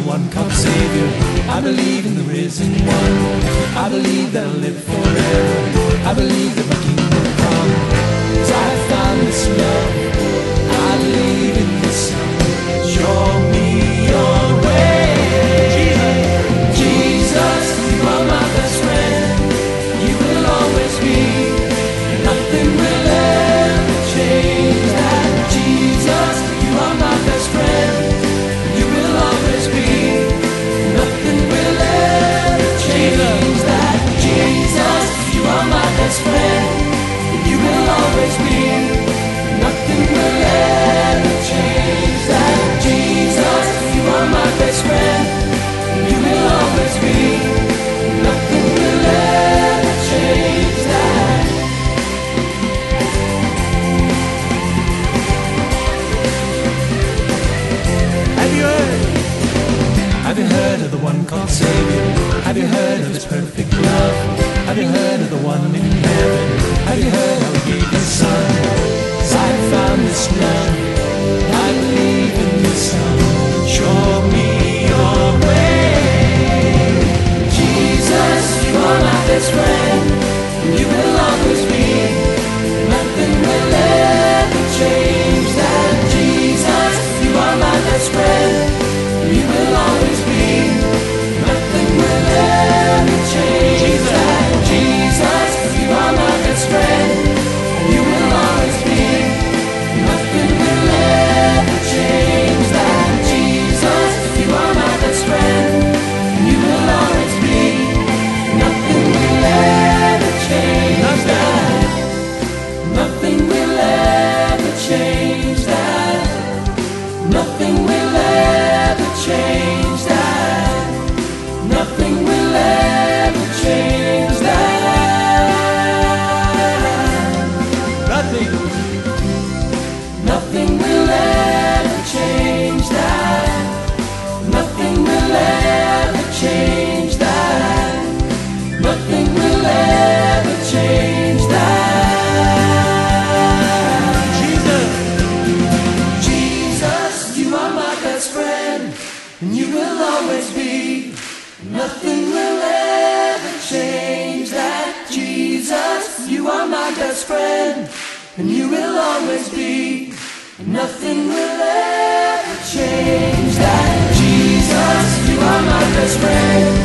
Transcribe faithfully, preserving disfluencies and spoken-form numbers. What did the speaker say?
the one called Savior. I believe in the risen one. I believe that I'll live forever. I believe that my King will come. 'Cause I found this love. I believe in this Son. Show me your way. Jesus, Jesus, you are my best friend. You will always be. Nothing will ever change that. Jesus, you are my best friend. You will always be. Nothing will ever change that. Jesus, you are my best friend. You will always be. Nothing will ever change that. Jesus, you are my best friend. You will always be. Nothing will ever change that. Have you heard? Have you heard of the one called Savior? Have you heard of His perfect love? Have you heard of the one in heaven? Have you heard how He gave His Son? 'Cause I found this love. I believe in this Son. Show me your way. Jesus, you are my best friend. You will always be. Nothing will ever change that. Jesus, you are my best friend. You will always be. Nothing will ever change that. Jesus, you are my best friend. You will always be. Nothing will ever change that. Jesus, you are my best friend. You will always be. Nothing will ever change that. Nothing will ever change that. Nothing will ever change that. Nothing will ever change that. Nothing. Nothing will ever change that. Nothing will ever change that. Nothing will ever change that. Jesus. Jesus, you are my best friend, and you will always be. Nothing will ever change that. Jesus, you are my best friend, and you will always be. Nothing will ever change that. Jesus, you are my best friend.